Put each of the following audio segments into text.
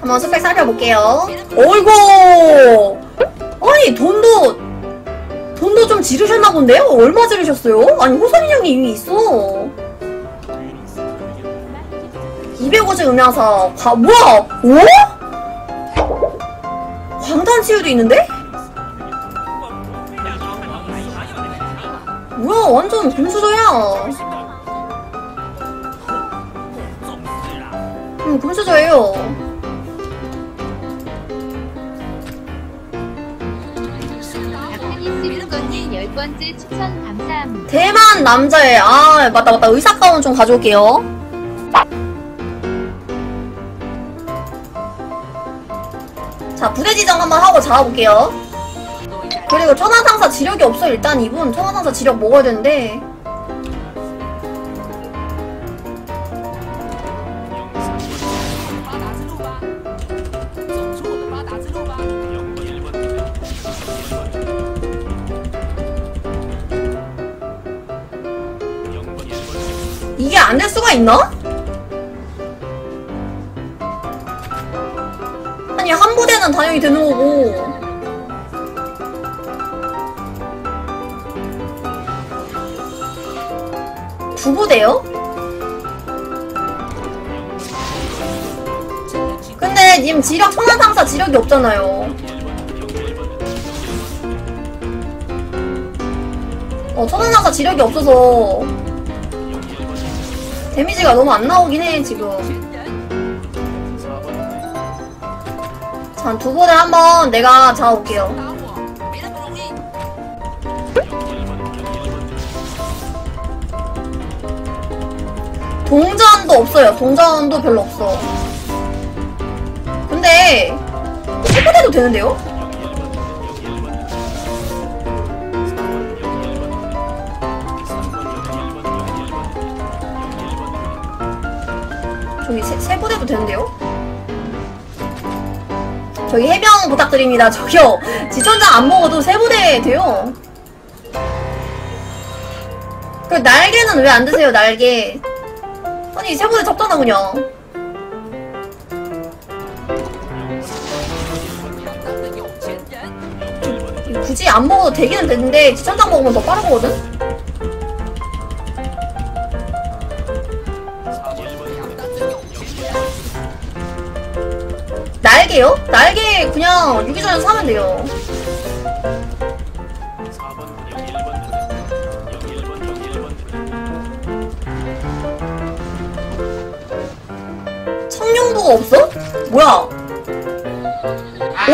한번 스펙 살펴볼게요. 어이구! 아니 돈도 좀 지르셨나 본데요? 얼마 지르셨어요? 아니 호선인형이 이미 있어. 250 음향사. 뭐야? 오? 광탄치유도 있는데? 뭐야 완전 금수저야. 금수저예요. 박근희스루건님 10번째 추천 감사합니다. 대만 남자애. 아 맞다 의사가운 좀 가져올게요. 자 부대 지정 한번 하고 잡아볼게요. 그리고 천하상사 지력이 없어. 일단 이분 천하상사 지력 먹어야 되는데. 이게 안 될 수가 있나? 아니 한 부대는 당연히 되는 거고. 두 부대요? 근데 님 지력 천하상사 지력이 없잖아요. 천하상사 지력이 없어서 데미지가 너무 안 나오긴 해 지금. 자 두 부대 한번 내가 잡아볼게요. 동전도 없어요. 동전도 별로 없어. 근데 해부대도 되는데요? 저기 세 부대도 되는데요? 저기 해병 부탁드립니다. 저기요 지천장 안 먹어도 세 부대 돼요. 그 날개는 왜 안 드세요? 날개. 아니 세 부대 잡잖아 그냥. 굳이 안 먹어도 되기는 되는데 지천장 먹으면 더 빠르거든? 날개요? 날개 그냥 유기전에서 사면 돼요. 청룡도가 없어? 뭐야? 어?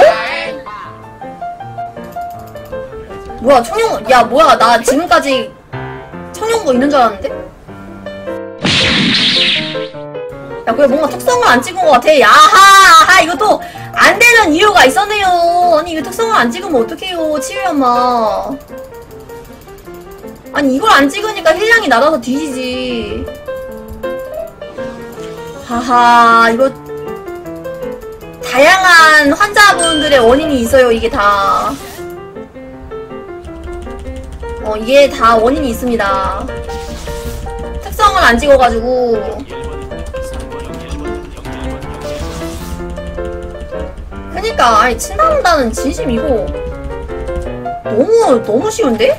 뭐야 청룡 야 뭐야 나 지금까지 청룡도 있는 줄 알았는데? 야 그래 뭔가 특성을 안 찍은 것 같아. 야하 이것도 안 되는 이유가 있었네요. 아니 이거 특성을 안 찍으면 어떡해요 치유이 엄마. 아니 이걸 안 찍으니까 힐량이 낮아서 뒤지지. 하하 이거 다양한 환자분들의 원인이 있어요. 이게 다 이게 다 원인이 있습니다. 특성을 안 찍어가지고. 그니까 아니 친다는 진심 이거 너무 쉬운데?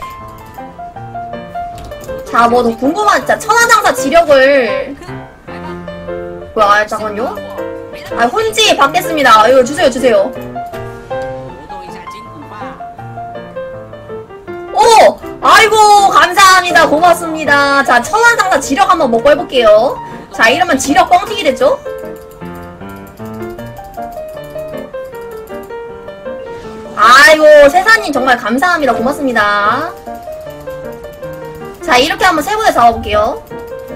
자 뭐 더 궁금한 진짜 천하장사 지력을 뭐야 잠깐만요. 아 혼지 받겠습니다. 이거 주세요. 오! 아이고 감사합니다. 고맙습니다. 자 천하장사 지력 한번 먹고 해볼게요. 자 이러면 지력 뻥튀기 됐죠? 아이고 세사님 정말 감사합니다. 고맙습니다. 자 이렇게 한번 세 부대 잡아볼게요.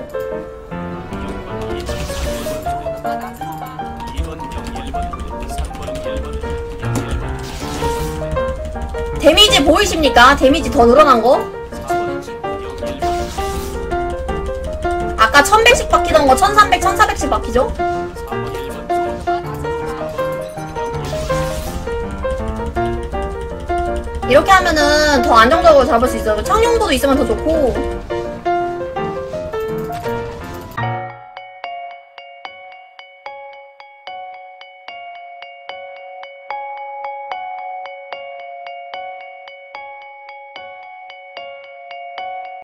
데미지 보이십니까? 데미지 더 늘어난 거? 아까 1100씩 박히던 거 1300, 1400씩 박히죠? 이렇게 하면은 더 안정적으로 잡을 수 있어요. 청룡도도 있으면 더 좋고.